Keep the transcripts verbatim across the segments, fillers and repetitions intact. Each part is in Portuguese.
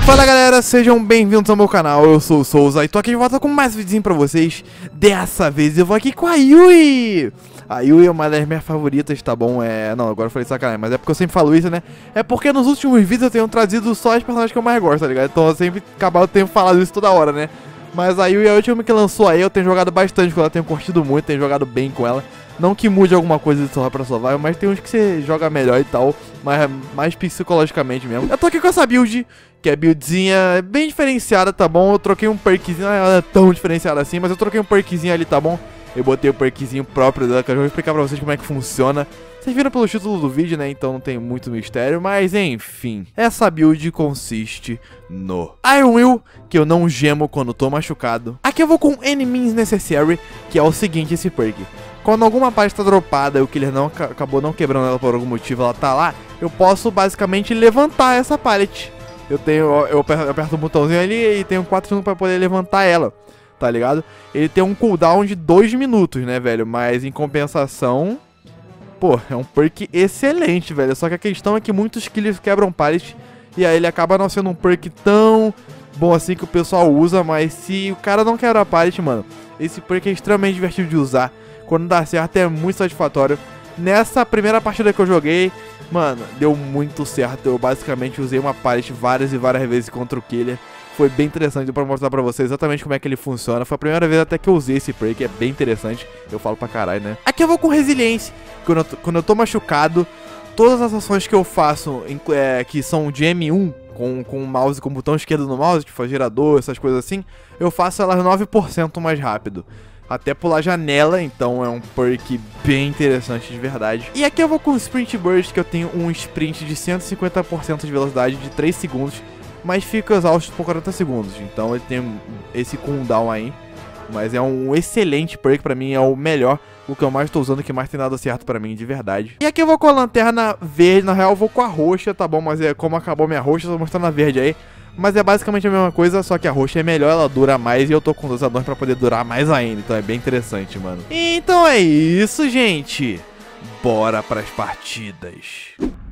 Fala galera, sejam bem-vindos ao meu canal, eu sou o Souza e tô aqui de volta com mais um videozinho pra vocês. Dessa vez eu vou aqui com a Yui. A Yui é uma das minhas favoritas, tá bom? É... Não, agora eu falei sacanagem, mas é porque eu sempre falo isso, né? É porque nos últimos vídeos eu tenho trazido só as personagens que eu mais gosto, tá ligado? Então eu sempre acabo tendo falado isso toda hora, né? Mas a Yui é a última que lançou aí, eu tenho jogado bastante com ela, tenho curtido muito, tenho jogado bem com ela. Não que mude alguma coisa de Survival pra Survival, mas tem uns que você joga melhor e tal, mas mais psicologicamente mesmo. Eu tô aqui com essa build, que é buildzinha bem diferenciada, tá bom? Eu troquei um perkzinho, não é tão diferenciada assim, mas eu troquei um perkzinho ali, tá bom? Eu botei o perkzinho próprio dela, que eu já vou explicar pra vocês como é que funciona. Vocês viram pelo título do vídeo, né? Então não tem muito mistério, mas enfim. Essa build consiste no Iron Will, que eu não gemo quando tô machucado. Aqui eu vou com Any Means Necessary, que é o seguinte, esse perk. Quando alguma parte tá dropada e o killer não, acabou não quebrando ela por algum motivo, ela tá lá, eu posso basicamente levantar essa pallet. Eu tenho, eu aperto, eu aperto o botãozinho ali e tenho quatro segundos pra poder levantar ela, tá ligado? Ele tem um cooldown de dois minutos, né, velho? Mas em compensação, pô, é um perk excelente, velho. Só que a questão é que muitos killers quebram pallet e aí ele acaba não sendo um perk tão bom assim que o pessoal usa. Mas se o cara não quebra a pallet, mano, esse perk é extremamente divertido de usar. Quando dá certo é muito satisfatório. Nessa primeira partida que eu joguei, mano, deu muito certo. Eu basicamente usei uma pallet várias e várias vezes contra o killer. Foi bem interessante pra mostrar pra vocês exatamente como é que ele funciona. Foi a primeira vez até que eu usei esse perk, é bem interessante. Eu falo pra caralho, né? Aqui eu vou com resiliência. Quando eu tô, quando eu tô machucado, todas as ações que eu faço, é, que são de M um, com, com o mouse, com o botão esquerdo no mouse, tipo gerador, essas coisas assim, eu faço elas nove por cento mais rápido. Até pular janela, então é um perk bem interessante de verdade. E aqui eu vou com o Sprint Burst, que eu tenho um sprint de cento e cinquenta por cento de velocidade de três segundos, mas fica exausto por quarenta segundos. Então ele tem esse cooldown aí, mas é um excelente perk, pra mim é o melhor, o que eu mais tô usando, o que mais tem dado certo pra mim de verdade. E aqui eu vou com a lanterna verde, na real eu vou com a roxa, tá bom? Mas é como acabou minha roxa, eu tô mostrando a verde aí. Mas é basicamente a mesma coisa, só que a roxa é melhor, ela dura mais e eu tô com dois addons pra poder durar mais ainda. Então é bem interessante, mano. Então é isso, gente. Bora pras partidas.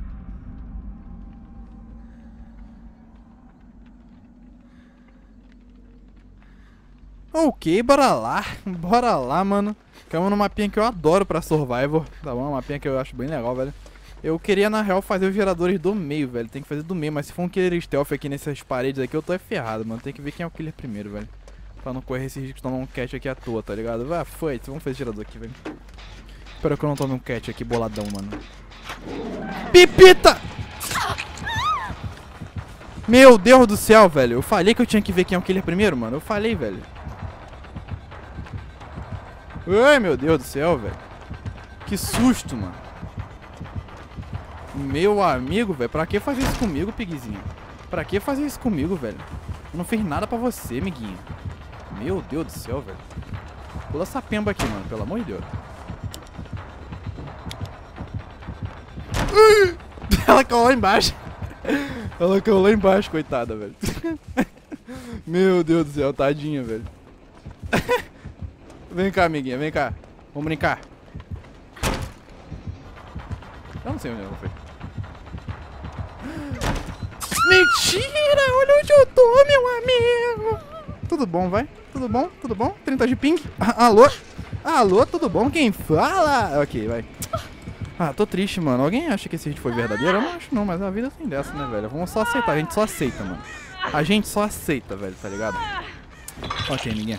Ok, bora lá. Bora lá, mano. Ficamos no mapinha que eu adoro pra Survivor. Tá bom? É um mapinha que eu acho bem legal, velho. Eu queria, na real, fazer os geradores do meio, velho. Tem que fazer do meio, mas se for um killer stealth aqui nessas paredes aqui, eu tô ferrado, mano. Tem que ver quem é o killer primeiro, velho. Pra não correr esse risco de tomar um catch aqui à toa, tá ligado? Vai, foi. Vamos fazer esse gerador aqui, velho. Espero que eu não tome um catch aqui boladão, mano. Pipita! Meu Deus do céu, velho. Eu falei que eu tinha que ver quem é o killer primeiro, mano. Eu falei, velho. Ai, meu Deus do céu, velho. Que susto, mano. Meu amigo, velho, pra que fazer isso comigo, pigzinho? Pra que fazer isso comigo, velho? Eu não fiz nada pra você, amiguinho. Meu Deus do céu, velho. Pula essa pemba aqui, mano, pelo amor de Deus. Ela caiu lá embaixo. Ela caiu lá embaixo, coitada, velho. Meu Deus do céu, tadinha, velho. Vem cá, amiguinha, vem cá. Vamos brincar. Eu não sei onde ela foi. Mentira! Olha onde eu tô, meu amigo! Tudo bom, vai? Tudo bom? Tudo bom? trinta de ping? Ah, alô? Alô, tudo bom? Quem fala? Ok, vai. Ah, tô triste, mano. Alguém acha que esse vídeo foi verdadeiro? Eu não acho não, mas a vida tem dessa, né, velho? Vamos só aceitar, a gente só aceita, mano. A gente só aceita, velho, tá ligado? Ok, ninguém.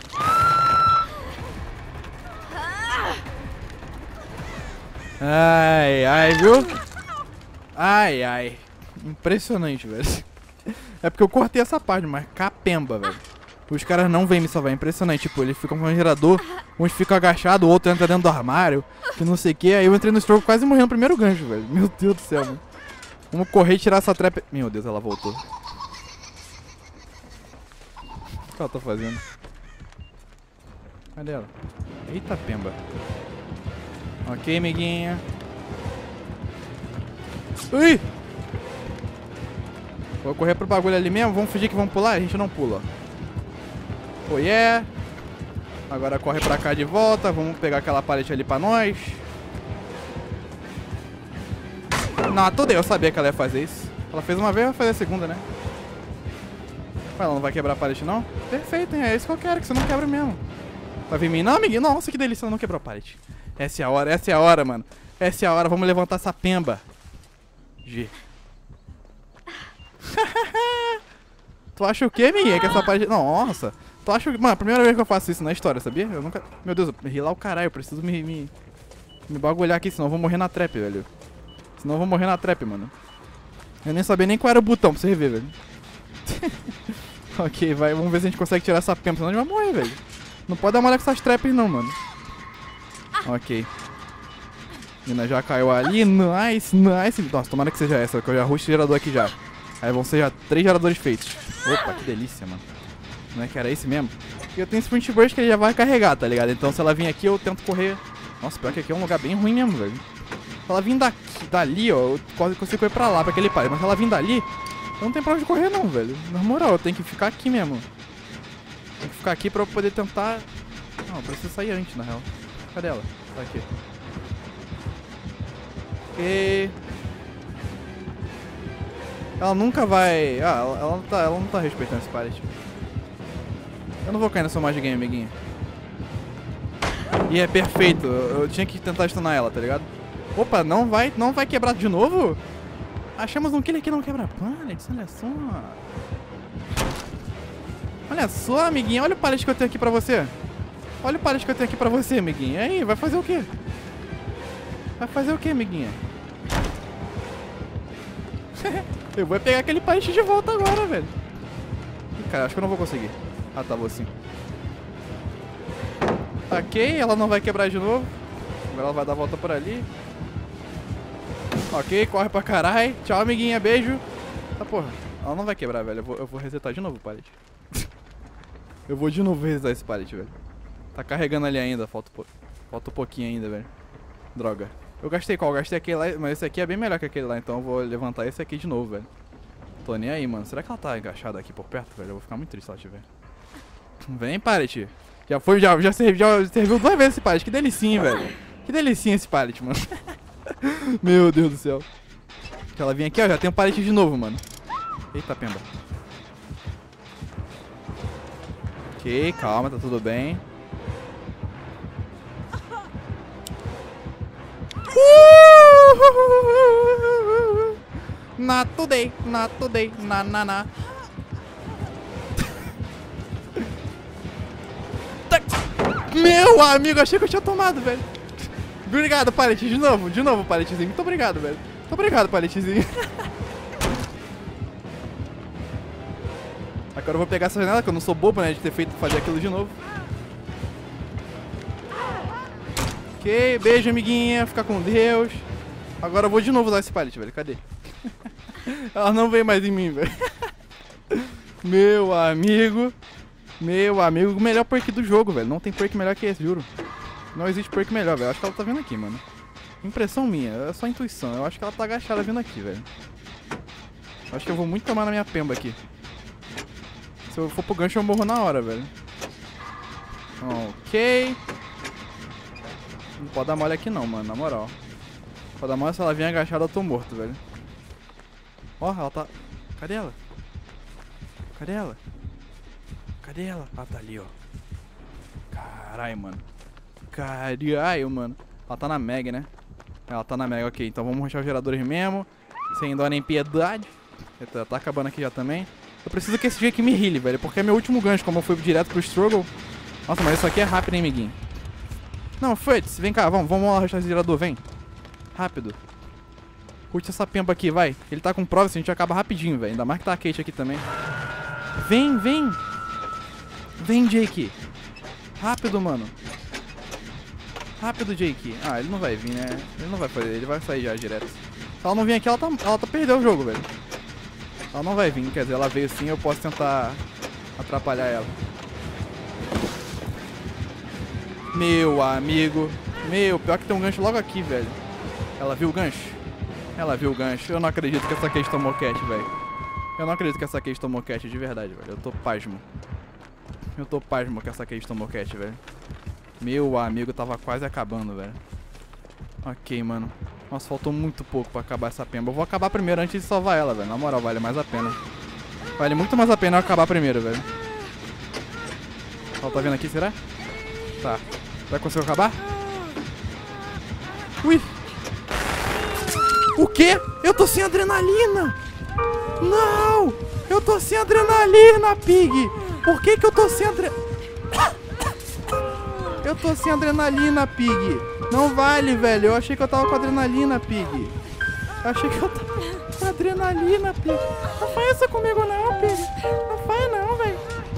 Ai, ai, viu? Ai, ai. Impressionante, velho. É porque eu cortei essa parte, mas capemba, velho. Os caras não vêm me salvar, é impressionante. Tipo, eles ficam com um gerador, uns ficam agachados, o outro entra dentro do armário, que não sei o que. Aí eu entrei no stroke quase morrendo no primeiro gancho, velho. Meu Deus do céu, mano. Vamos correr e tirar essa trap. Meu Deus, ela voltou. O que ela tá fazendo? Cadê ela? Eita, pemba. Ok, amiguinha. Ui! Vou correr pro bagulho ali mesmo. Vamos fingir que vamos pular? A gente não pula. Oh yeah. Agora corre pra cá de volta. Vamos pegar aquela pallet ali pra nós. Não, tudo eu sabia que ela ia fazer isso. Ela fez uma vez, vai fazer a segunda, né? Ela não vai quebrar a pallet, não? Perfeito, hein? É isso que eu quero, que você não quebra mesmo. Vai vir em mim? Não, amiguinho. Nossa, que delícia, ela não quebrou a pallet. Essa é a hora, essa é a hora, mano. Essa é a hora, vamos levantar essa pemba. G. Tu acha o quê, amiguinha? Que essa pallet... Nossa. Tu acha... Mano, a primeira vez que eu faço isso na história, sabia? Eu nunca... Meu Deus, eu ri lá o caralho. Eu preciso me... Me, me bagulhar aqui, senão eu vou morrer na trap, velho. Senão eu vou morrer na trap, mano. Eu nem sabia nem qual era o botão pra você rever, velho. Ok, vai. Vamos ver se a gente consegue tirar essa pemba, senão a gente vai morrer, velho. Não pode dar mole com essas traps, não, mano. Ok. Mina já caiu ali. Nice, nice. Nossa, tomara que seja essa, que eu já rush gerador aqui já. Aí vão ser já três geradores feitos. Opa, que delícia, mano. Não é que era esse mesmo? E eu tenho sprint burst que ele já vai carregar, tá ligado? Então se ela vir aqui, eu tento correr. Nossa, pior que aqui é um lugar bem ruim mesmo, velho. Se ela vir daqui, dali, ó, eu consigo correr pra lá, pra aquele pai. Mas se ela vir dali, eu não tenho pra onde correr não, velho. Na moral, eu tenho que ficar aqui mesmo. Tem que ficar aqui pra eu poder tentar... Não, eu preciso sair antes, na real. Cadê ela? Tá aqui. Ok. Ela nunca vai... Ah, ela, ela, não, tá, ela não tá respeitando esse pallet. Eu não vou cair nessa magic game, amiguinho. E é perfeito. Eu, eu tinha que tentar stunar ela, tá ligado? Opa, não vai, não vai quebrar de novo? Achamos um killer que não quebra pallets, olha só. Olha só, amiguinho. Olha o pallet que eu tenho aqui pra você. Olha o pallet que eu tenho aqui pra você, amiguinho. E aí, vai fazer o quê? Vai fazer o quê, amiguinha? Eu vou pegar aquele pallet de volta agora, velho. Ih, cara, acho que eu não vou conseguir. Ah, tá, vou sim. Ok, ela não vai quebrar de novo. Agora ela vai dar a volta por ali. Ok, corre pra caralho. Tchau, amiguinha, beijo. Tá, porra. Ela não vai quebrar, velho. Eu vou, eu vou resetar de novo o pallet. Eu vou de novo resetar esse pallet, velho. Tá carregando ali ainda. Falta, falta um pouquinho ainda, velho. Droga. Eu gastei qual? Eu gastei aquele lá, mas esse aqui é bem melhor que aquele lá. Então eu vou levantar esse aqui de novo, velho. Tô nem aí, mano. Será que ela tá agachada aqui por perto, velho? Eu vou ficar muito triste se ela tiver. Vem, pallet. Já foi, já, já, servi, já serviu duas vezes esse pallet. Que delicinha, velho. Que delicinha esse pallet, mano. Meu Deus do céu. Que ela vem aqui, ó. Já tem um pallet de novo, mano. Eita, pemba. Ok, calma, tá tudo bem. Uh! Not today, not today, na na na. Meu amigo, achei que eu tinha tomado, velho. Obrigado, pallet, de novo, de novo, palletzinho. Muito obrigado, velho. Muito obrigado, palletzinho. Agora eu vou pegar essa janela, que eu não sou bobo, né, de ter feito fazer aquilo de novo. Ok, beijo, amiguinha. Fica com Deus. Agora eu vou de novo usar esse pallet, velho. Cadê? Ela não veio mais em mim, velho. Meu amigo. Meu amigo. O melhor perk do jogo, velho. Não tem perk melhor que esse, juro. Não existe perk melhor, velho. Acho que ela tá vindo aqui, mano. Impressão minha. É só intuição. Eu acho que ela tá agachada vindo aqui, velho. Acho que eu vou muito tomar na minha pemba aqui. Se eu for pro gancho, eu morro na hora, velho. Ok. Não pode dar mole aqui não, mano, na moral. Pode dar mole, se ela vier agachada, eu tô morto, velho. Ó, ela tá... Cadê ela? Cadê ela? Cadê ela? Ah, tá ali, ó. Caralho, mano. Caralho, mano. Ela tá na Meg, né? Ela tá na Meg, ok. Então vamos rushar os geradores mesmo. Sem dó nem piedade. Eita, tá acabando aqui já também. Eu preciso que esse dia aqui me heale, velho. Porque é meu último gancho, como eu fui direto pro struggle. Nossa, mas isso aqui é rápido, hein, amiguinho? Não, Fritz, vem cá, vamos, vamos lá rushar esse gerador, vem. Rápido. Curte essa pemba aqui, vai. Ele tá com prova, assim, a gente acaba rapidinho, velho. Ainda mais que tá a Kate aqui também. Vem, vem. Vem, Jake. Rápido, mano. Rápido, Jake. Ah, ele não vai vir, né? Ele não vai fazer, ele vai sair já direto. Se ela não vir aqui, ela tá, ela tá perdendo o jogo, velho. Ela não vai vir, quer dizer, ela veio sim, eu posso tentar atrapalhar ela. Meu amigo. Meu, pior que tem um gancho logo aqui, velho. Ela viu o gancho? Ela viu o gancho. Eu não acredito que essa Kate tomou cat, velho. Eu não acredito que essa Kate tomou cat de verdade, velho. Eu tô pasmo. Eu tô pasmo que essa Kate tomou cat, velho. Meu amigo, tava quase acabando, velho. Ok, mano. Nossa, faltou muito pouco pra acabar essa pemba. Eu vou acabar primeiro antes de salvar ela, velho. Na moral, vale mais a pena. Vale muito mais a pena eu acabar primeiro, velho. Ó, tá vendo aqui, será? Tá. Vai conseguir acabar? Ui! O quê? Eu tô sem adrenalina! Não! Eu tô sem adrenalina, Pig! Por que que eu tô sem adrenalina? Eu tô sem adrenalina, Pig! Não vale, velho! Eu achei que eu tava com adrenalina, Pig! Eu achei que eu tava com adrenalina, Pig! Não faz isso comigo não, Pig! Não faz não, velho!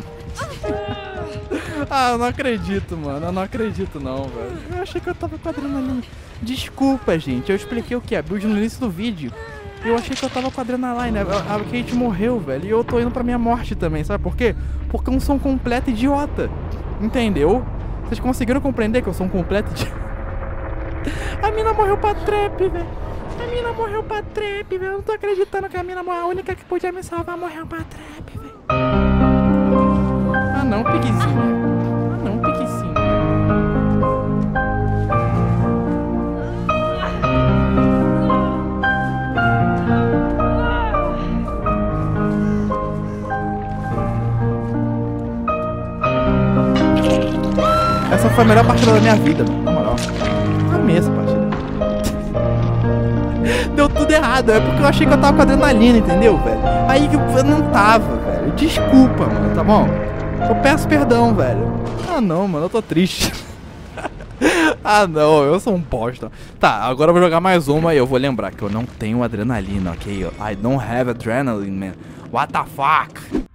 Ah, eu não acredito, mano. Eu não acredito não, velho. Eu achei que eu tava com adrenalina. Desculpa, gente. Eu expliquei o que é build no início do vídeo. Eu achei que eu tava com adrenalina. A Kate morreu, velho. E eu tô indo pra minha morte também. Sabe por quê? Porque eu sou um completo idiota. Entendeu? Vocês conseguiram compreender que eu sou um completo idiota? A mina morreu pra trap, velho. A mina morreu pra trap, velho. Eu não tô acreditando que a mina morreu. A única que podia me salvar morreu pra trap, velho. Ah, não, Pigzinha. Não, Pigzinho. Essa foi a melhor partida da minha vida, mano. Na moral. Amei essa partida. Deu tudo errado. É porque eu achei que eu tava com adrenalina, entendeu, velho? Aí eu não tava, velho. Desculpa, mano, tá bom? Eu peço perdão, velho. Ah, não, mano. Eu tô triste. Ah, não, eu sou um bosta. Tá, agora eu vou jogar mais uma e eu vou lembrar que eu não tenho adrenalina, ok? I don't have adrenaline, man. What the fuck?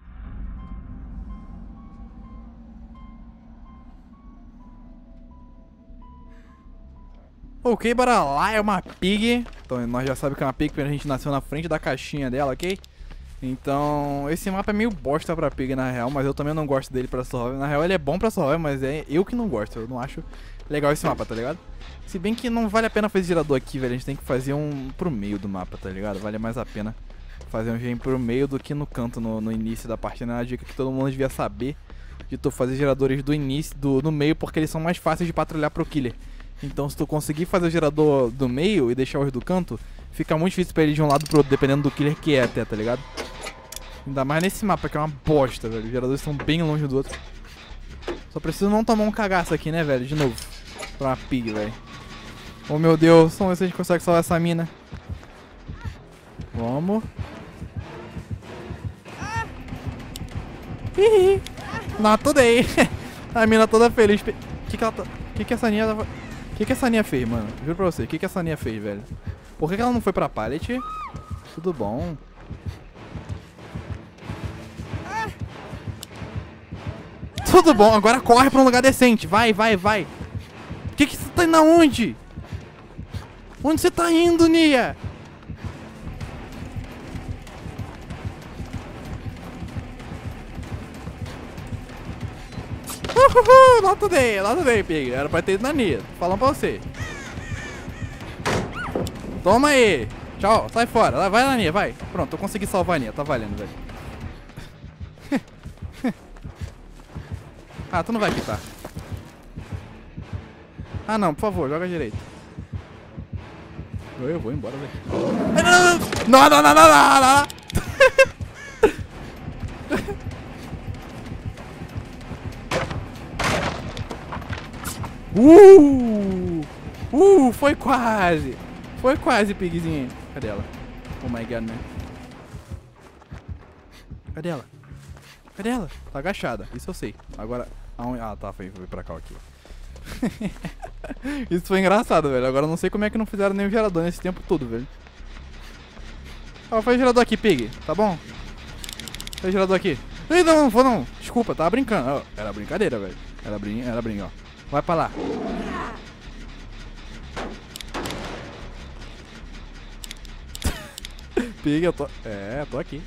Ok, bora lá, é uma pig. Então nós já sabemos que é uma pig porque a gente nasceu na frente da caixinha dela, ok? Então, esse mapa é meio bosta pra pig na real, mas eu também não gosto dele pra survival. Na real ele é bom pra survival, mas é eu que não gosto, eu não acho legal esse mapa, tá ligado? Se bem que não vale a pena fazer gerador aqui, velho, a gente tem que fazer um pro meio do mapa, tá ligado? Vale mais a pena fazer um gem pro meio do que no canto, no, no início da partida. É uma dica que todo mundo devia saber, de tu fazer geradores do início, do, no meio, porque eles são mais fáceis de patrulhar pro killer. Então se tu conseguir fazer o gerador do meio e deixar os do canto, fica muito difícil pra ele ir de um lado pro outro, dependendo do killer que é até, tá ligado? Ainda mais nesse mapa que é uma bosta, velho. Os geradores estão bem longe do outro. Só preciso não tomar um cagaço aqui, né, velho? De novo. Pra uma pig, velho. Oh, meu Deus. Vamos ver se a gente consegue salvar essa mina. Vamos. Hihi. Not today. A mina toda feliz. O que que ela tá... O que que essa Nia tava... O que que essa Nia fez, mano? Juro pra você. O que que essa Nia fez, velho? Por que que ela não foi pra pallet? Tudo bom. Tudo bom, agora corre pra um lugar decente. Vai, vai, vai. Que que você tá indo aonde? Onde você tá indo, Nia? Uhuhu, lá today, lá today, pig. Era pra ter ido na Nia. Falando pra você. Toma aí. Tchau, sai fora. Vai na Nia, vai. Pronto, eu consegui salvar a Nia. Tá valendo, velho. Ah, tu não vai quitar. Ah, não, por favor, joga direito. Eu vou embora, velho. Não, não, não, não, não, não. Uh! Uh, foi quase. Foi quase, pigzinho. Cadê ela? Oh my god, man. Cadê ela? Cadê ela? Tá agachada, isso eu sei. Agora... Ah, tá, foi, foi pra cá aqui. Isso foi engraçado, velho. Agora eu não sei como é que não fizeram nenhum gerador nesse tempo todo, velho. Ó, faz gerador aqui, pig. Tá bom? Faz gerador aqui. Ei, não, não vou não. Desculpa, tava brincando. Ó, era brincadeira, velho. Era brin... Era brin, ó. Vai pra lá. Pig, eu tô... É, tô aqui.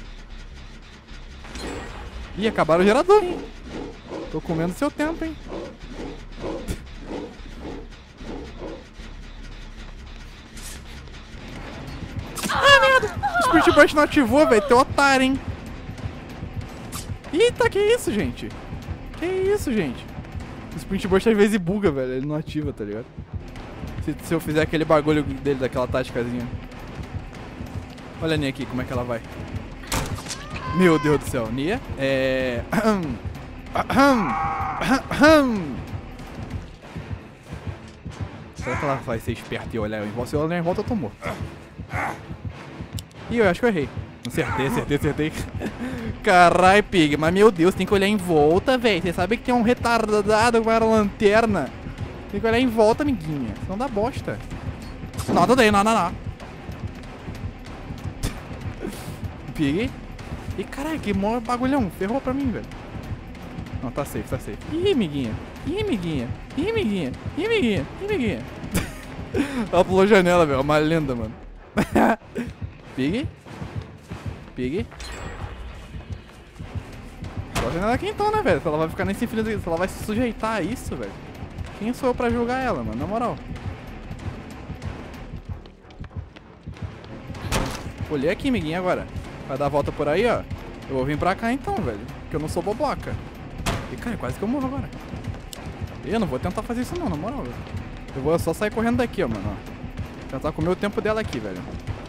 Ih, acabaram o gerador, hein? Tô comendo seu tempo, hein? Ah, merda! O Spirit Burst não ativou, velho. Teu otário, hein? Eita, que isso, gente? Que isso, gente? O Sprint Burst às vezes buga, velho. Ele não ativa, tá ligado? Se, se eu fizer aquele bagulho dele, daquela táticazinha. Olha a Nia aqui, como é que ela vai. Meu Deus do céu. Nia, é... Será que ela vai ser esperta e olhar em volta? Se eu olhar em volta, eu tô morto. Ih, eu acho que eu errei. Acertei, acertei, acertei. Carai, Pig. Mas, meu Deus, tem que olhar em volta, velho. Você sabe que tem um retardado com a lanterna. Tem que olhar em volta, amiguinha. Senão dá bosta. Não, não tem, não, não, não. Pig. Ih, caralho, que mó bagulhão. Ferrou pra mim, velho. Não, tá safe, tá safe. Ih, amiguinha. Ih, amiguinha. Ih, amiguinha. Ih, amiguinha. Ih, amiguinha. Ela pulou a janela, velho. Uma lenda, mano. Pig. Pig. Pulou a janela aqui então, né, velho? Se ela vai ficar nesse infinito aqui, se ela vai se sujeitar a isso, velho. Quem sou eu pra julgar ela, mano? Na moral. Olhei aqui, amiguinha, agora. Vai dar a volta por aí, ó. Eu vou vir pra cá então, velho. Porque eu não sou boboca. E, cara, quase que eu morro agora. Eu não vou tentar fazer isso não, na moral, velho. Eu vou só sair correndo daqui, ó, mano. Ó. Tentar comer o tempo dela aqui, velho.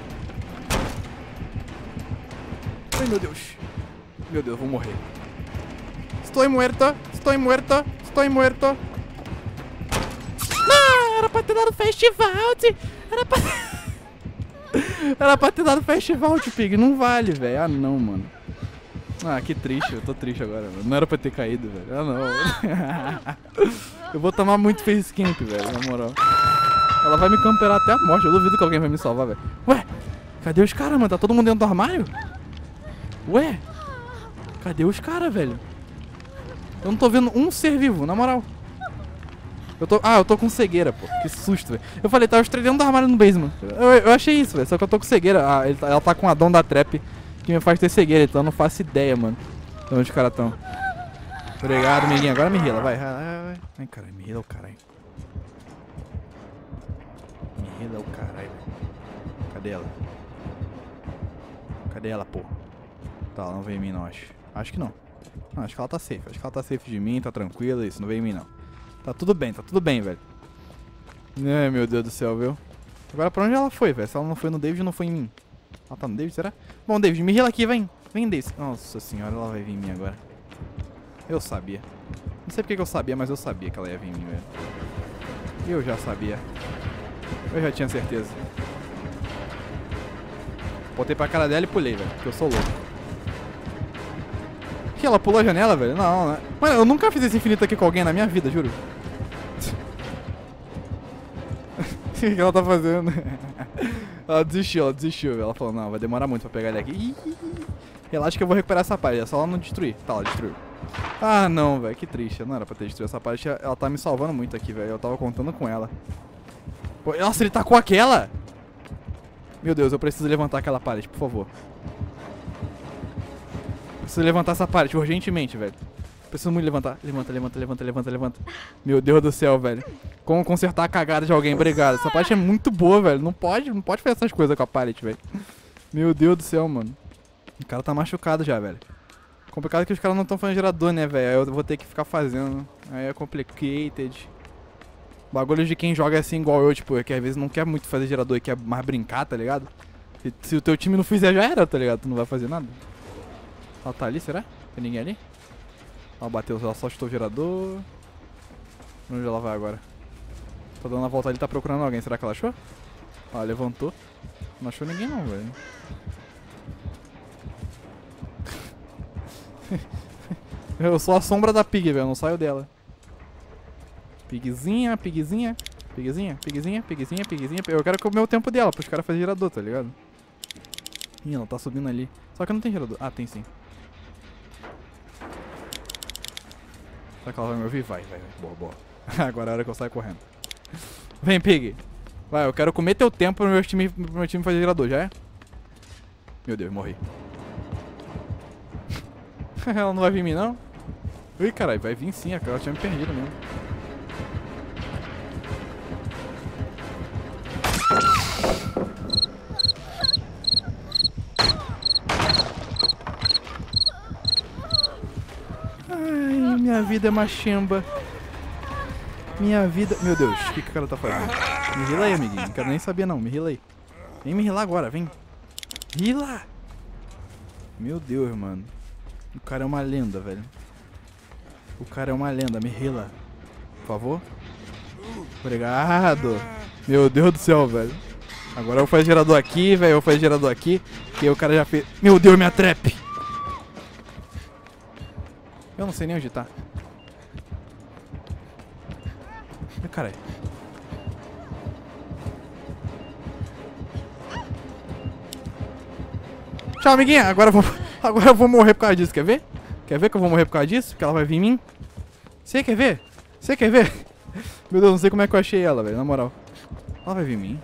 Ai, meu Deus. Meu Deus, vou morrer. Estou muerto. Estou muerto. Estou muerto. Ah, era pra ter dado festival. Era pra... Era pra ter dado festival, Pig. Não vale, velho. Ah, não, mano. Ah, que triste. Eu tô triste agora, mano. Não era pra ter caído, velho. Ah, não. Eu vou tomar muito face camp, velho. Na moral. Ela vai me camperar até a morte. Eu duvido que alguém vai me salvar, velho. Ué? Cadê os caras, mano? Tá todo mundo dentro do armário? Ué? Cadê os caras, velho? Eu não tô vendo um ser vivo, na moral. Eu tô... Ah, eu tô com cegueira, pô. Que susto, velho. Eu falei, tá os três dentro do armário no basement. Eu, eu achei isso, velho. Só que eu tô com cegueira. Ah, ele tá... ela tá com a dom da trap que me faz ter cegueira. Então eu não faço ideia, mano. De onde os caras tão. Obrigado, amiguinho. Agora me rila, vai. Vai, vai. Ai, caralho. Me rila o caralho. Me rila o caralho. Cadê ela? Cadê ela, pô? Tá, ela não veio em mim, não, acho. Acho que não. Não, acho que ela tá safe. Acho que ela tá safe de mim, tá tranquila. Isso, não veio em mim, não. Tá tudo bem, tá tudo bem, velho. Ai, meu Deus do céu, viu? Agora pra onde ela foi, velho? Se ela não foi no David, não foi em mim. Ela tá no David, será? Bom, David, me rila aqui, vem. Vem, David. Nossa senhora, ela vai vir em mim agora. Eu sabia. Não sei porque que eu sabia, mas eu sabia que ela ia vir em mim, velho. Eu já sabia. Eu já tinha certeza. Botei pra cara dela e pulei, velho. Porque eu sou louco. Que ela pulou a janela, velho? Não, né? Mano, eu nunca fiz esse infinito aqui com alguém na minha vida, juro. O que ela tá fazendo? Ela desistiu, ela desistiu, velho. Ela falou, não, vai demorar muito pra pegar ele aqui. Relaxa que eu vou recuperar essa parte, é só ela não destruir. Tá, ela destruiu. Ah, não, velho, que triste. Não era pra ter destruído essa parte. Ela tá me salvando muito aqui, velho. Eu tava contando com ela. Pô, nossa, ele tacou aquela? Meu Deus, eu preciso levantar aquela parede, por favor. Preciso levantar essa parede, urgentemente, velho. Preciso muito levantar. Levanta, levanta, levanta, levanta, levanta. Meu Deus do céu, velho. Como consertar a cagada de alguém, obrigado. Essa parte é muito boa, velho. Não pode, não pode fazer essas coisas com a parede, velho. Meu Deus do céu, mano. O cara tá machucado já, velho. Complicado que os caras não estão fazendo gerador, né, velho? Aí eu vou ter que ficar fazendo. Aí é complicated. Bagulho de quem joga assim igual eu, tipo, que às vezes não quer muito fazer gerador e quer mais brincar, tá ligado? Se, se o teu time não fizer, já era, tá ligado? Tu não vai fazer nada. Ela tá ali, será? Tem ninguém ali? Ela bateu, ela só chutou o gerador. Onde ela vai agora? Tá dando a volta ali, tá procurando alguém. Será que ela achou? Ela levantou. Não achou ninguém não, velho. Eu sou a sombra da Pig, velho. Eu não saio dela. Pigzinha, pigzinha. Pigzinha, pigzinha, pigzinha, pigzinha. Eu quero comer o tempo dela, pros caras fazerem gerador, tá ligado? Ih, ela tá subindo ali. Só que não tem gerador. Ah, tem sim. Será que ela vai me ouvir? Vai, vai, vai. Boa, boa. Agora é a hora que eu saio correndo. Vem, Pig. Vai, eu quero comer teu tempo pro meu time, pro meu time fazer gerador, já é? Meu Deus, morri. Ela não vai vir em mim, não? Ui, caralho, vai vir sim. Ela tinha me perdido mesmo. Ai, minha vida é machimba. Minha vida... Meu Deus, o que, que o cara tá fazendo? Me rila aí, amiguinho. Não quero nem saber, não. Me rila aí. Vem me rilar agora, vem. Rila! Meu Deus, mano. O cara é uma lenda, velho. O cara é uma lenda, me rila. Por favor. Obrigado. Meu Deus do céu, velho. Agora eu vou fazer gerador aqui, velho. Eu vou fazer gerador aqui. Que o cara já fez... Meu Deus, minha trap. Eu não sei nem onde tá. Ai, caralho. Tchau, amiguinha. Agora eu, vou... Agora eu vou morrer por causa disso. Quer ver? Quer ver que eu vou morrer por causa disso? Porque ela vai vir em mim? Você quer ver? Você quer ver? Meu Deus, não sei como é que eu achei ela, velho. Na moral. Ela vai vir em mim.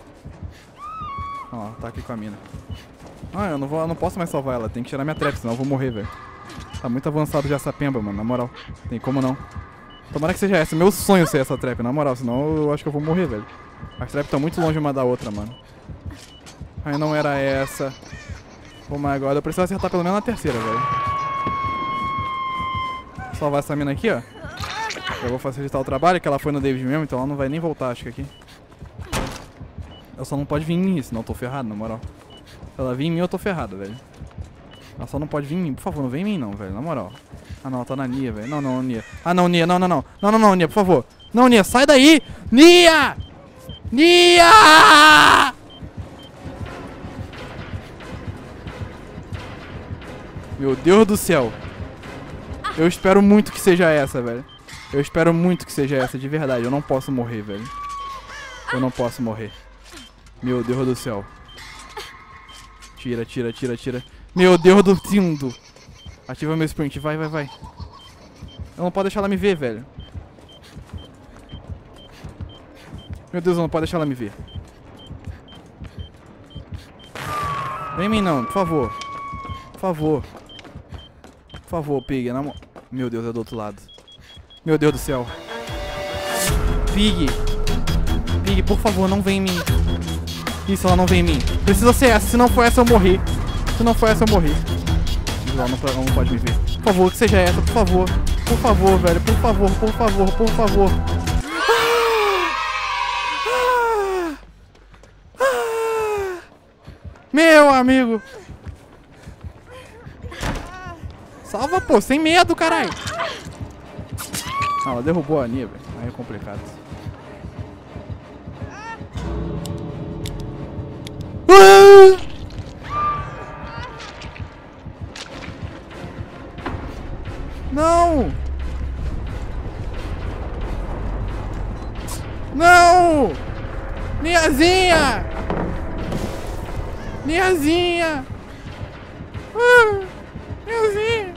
Ó, tá aqui com a mina. Ah, eu não, vou, eu não posso mais salvar ela. Tem que tirar minha trap, senão eu vou morrer, velho. Tá muito avançado já essa pemba, mano. Na moral. Tem como não. Tomara que seja essa. Meu sonho ser essa trap, na moral. Senão eu acho que eu vou morrer, velho. As traps estão muito longe uma da outra, mano. Ai, não era essa. Oh my god. Eu preciso acertar pelo menos na terceira, velho. Vou salvar essa mina aqui, ó. Eu vou facilitar o trabalho, que ela foi no David mesmo, então ela não vai nem voltar, acho que aqui. Ela só não pode vir em mim, senão eu tô ferrado, na moral. Se ela vir em mim, eu tô ferrado, velho. Ela só não pode vir em mim. Por favor, não vem em mim não, velho, na moral. Ah não, ela tá na Nia, velho. Não, não, Nia. Ah não, Nia, não, não, não. Não, não, não, Nia, por favor. Não, Nia, sai daí! Nia! Nia! Meu Deus do céu. Eu espero muito que seja essa, velho. Eu espero muito que seja essa, de verdade. Eu não posso morrer, velho. Eu não posso morrer. Meu Deus do céu. Tira, tira, tira, tira. Meu Deus do cindo. Ativa meu sprint. Vai, vai, vai. Eu não posso deixar ela me ver, velho. Meu Deus, eu não posso deixar ela me ver. Vem em mim não, por favor. Por favor. Por favor, Pig. Na mo... Meu Deus, é do outro lado. Meu Deus do céu. Pig. Pig, por favor, não vem em mim. Isso, ela não vem em mim. Precisa ser essa. Se não for essa, eu morri. Se não for essa, eu morri. Ela não, não pode me ver. Por favor, que seja essa, por favor. Por favor, velho. Por favor, por favor, por favor. Meu amigo. Salva, pô. Sem medo, caralho. Ah, ela derrubou a Nia, velho. Aí é complicado. Ah! Não! Não! Niazinha! Niazinha! Ah! Niazinha!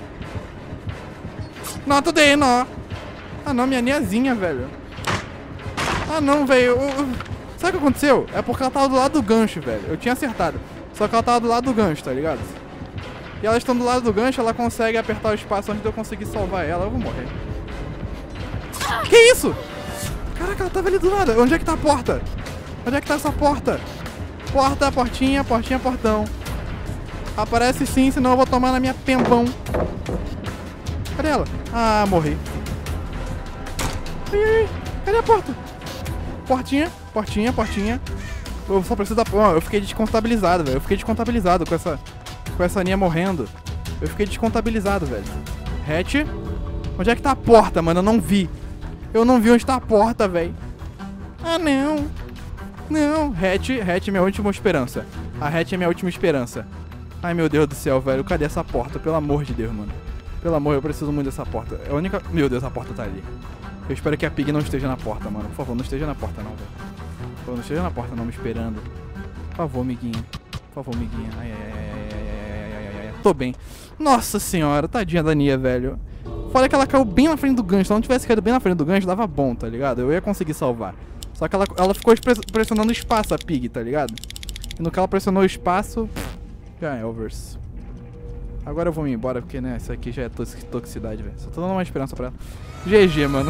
Não, today, não. Ah, não, minha Niazinha, velho. Ah, não, velho. Sabe o que aconteceu? É porque ela tava do lado do gancho, velho. Eu tinha acertado. Só que ela tava do lado do gancho, tá ligado? E ela estando do lado do gancho, ela consegue apertar o espaço antes de eu conseguir salvar ela. Eu vou morrer. Que isso? Caraca, ela tava ali do lado. Onde é que tá a porta? Onde é que tá essa porta? Porta, portinha, portinha, portão. Aparece sim, senão eu vou tomar na minha pempão. Cadê ela? Ah, morri. Ai, ai, ai. Cadê a porta? Portinha, portinha, portinha. Eu só preciso da... Oh, eu fiquei descontabilizado, velho. Eu fiquei descontabilizado com essa... Com essa Nia morrendo. Eu fiquei descontabilizado, velho. Hatch. Onde é que tá a porta, mano? Eu não vi. Eu não vi onde tá a porta, velho. Ah, não. Não. Hatch. Hatch é minha última esperança. A Hatch é minha última esperança. Ai, meu Deus do céu, velho. Cadê essa porta? Pelo amor de Deus, mano. Pelo amor, eu preciso muito dessa porta. É a única... Meu Deus, a porta tá ali. Eu espero que a Pig não esteja na porta, mano. Por favor, não esteja na porta, não, velho. Por favor, não esteja na porta, não, me esperando. Por favor, amiguinha. Por favor, amiguinha. Ai, ai, ai, ai, ai, ai, ai, ai, ai. Tô bem. Nossa senhora, tadinha da Nia, velho. Fora que ela caiu bem na frente do gancho. Se ela não tivesse caído bem na frente do gancho, dava bom, tá ligado? Eu ia conseguir salvar. Só que ela, ela ficou pressionando o espaço, a Pig, tá ligado? E no que ela pressionou o espaço... Já é overs. Agora eu vou me embora, porque, né, isso aqui já é toxicidade, velho. Só tô dando uma esperança pra ela. G G, mano.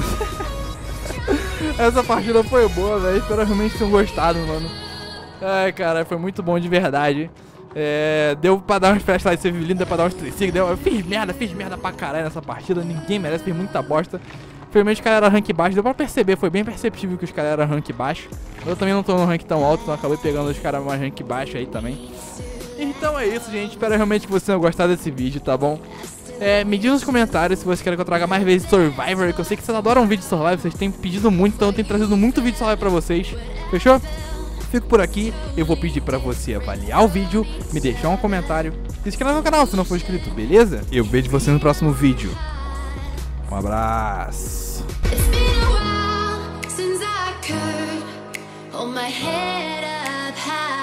Essa partida foi boa, velho. Espero realmente tenham gostado, mano. Ai, cara, foi muito bom de verdade. É, deu pra dar umas flashlights de Save Lindo, deu pra dar uns três sig. Eu fiz merda, fiz merda pra caralho nessa partida. Ninguém merece, fiz muita bosta. Infelizmente os caras eram rank baixo. Deu pra perceber, foi bem perceptível que os caras eram rank baixo. Eu também não tô no rank tão alto, então acabei pegando os caras mais rank baixo aí também. Então é isso, gente. Espero realmente que você tenha gostado desse vídeo, tá bom? É, me diz nos comentários se você quer que eu traga mais vezes Survivor, que eu sei que vocês adoram vídeo de Survivor, vocês têm pedido muito, então eu tenho trazido muito vídeo de Survivor pra vocês. Fechou? Fico por aqui, eu vou pedir pra você avaliar o vídeo, me deixar um comentário, se inscreva no canal se não for inscrito, beleza? Eu vejo você no próximo vídeo. Um abraço. It's been a while since I could hold my head up high.